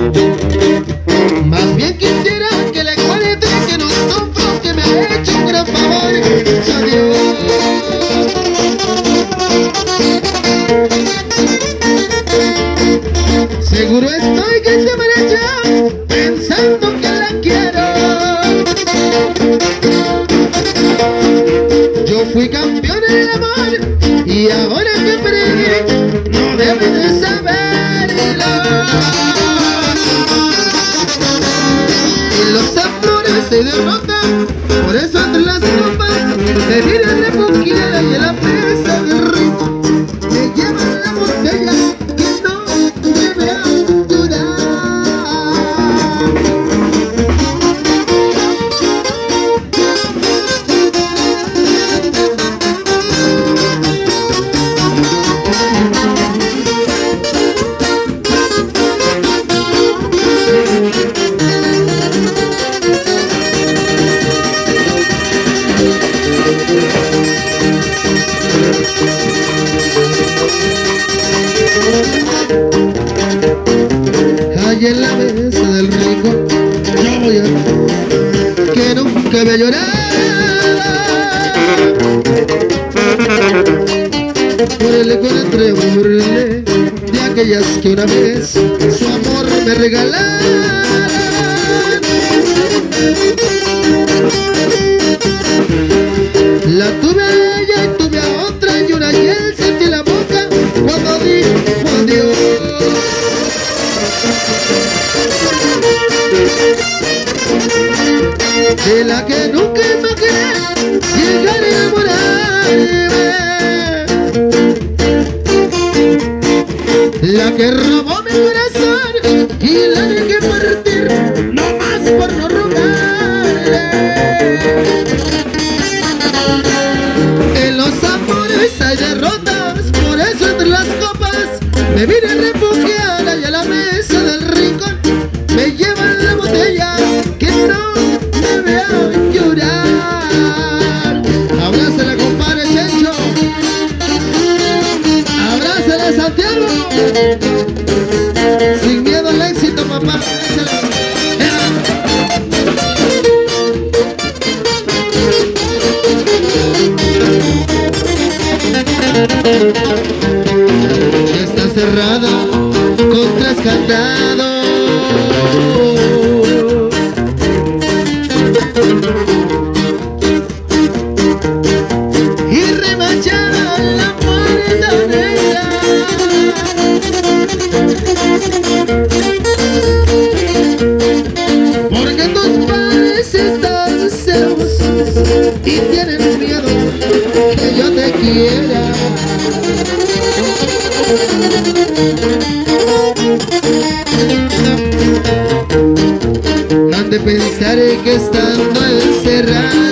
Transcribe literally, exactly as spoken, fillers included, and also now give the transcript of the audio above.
Más bien quisiera que le cuente que no sufro, que me ha hecho un gran favor su Dios. Seguro estoy que se marcha pensando que la quiero. Yo fui campeón en el amor y ahora que perdí no debe de saberlo. Y los amores se derrotan, por eso entre las copas me miran la poquiera y en la mesa de rico me llevan la botella que no me vean llorar. Allí en la mesa del rico yo voy a que nunca me llorara por el licor entre burle de aquellas que una vez su amor me regalaron. La tuve a ella y tuve a otra y una y él sentí la boca cuando dijo adiós. De la que nunca imaginé llegar a enamorarme, la que robó mi corazón y la dejé partir no más por no rogarle. En los amores hay derrotas, por eso entre las copas me vine refugiada y a la mesa del rincón me llevan la botella que no me vea llorar. Abrázala, compadre Chencho, abrázala, Santiago, sin miedo al éxito, papá. Está cerrada con tres candados y remachada la puerta negra. Porque tus padres están celosos y tienen miedo que yo te quiera. Han de pensar que estando encerrado